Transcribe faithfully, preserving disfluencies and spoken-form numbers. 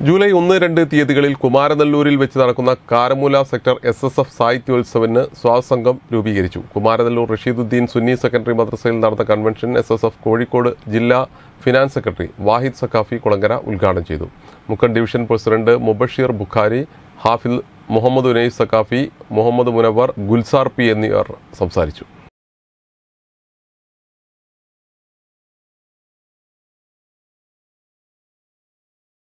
July ഒന്ന് രണ്ട് തീയതികളിൽ കുമാരനെല്ലൂരിൽ വെച്ച് നടക്കുന്ന Karamoola sector S S F സാഹിത്യോത്സവന് സ്വാസംഘം രൂപീകരിച്ചു. കുമാരനെല്ലൂർ റഷീദുദ്ദീൻ സുന്നി സെക്കൻഡറി മദ്രസയിൽ നടന്ന convention S S F Kozhikode ജില്ലാ ഫിനാൻസ് സെക്രട്ടറി വാഹിദ് സഖാഫി കുളങ്ങര ഉദ്ഘാടനം ചെയ്തു. Mukkam division president Mubashir Bukhari, Hafil Muhammad Unais Saqafi, Muhammad Munavar, Gulzar P എന്നിവർ സംസാരിച്ചു.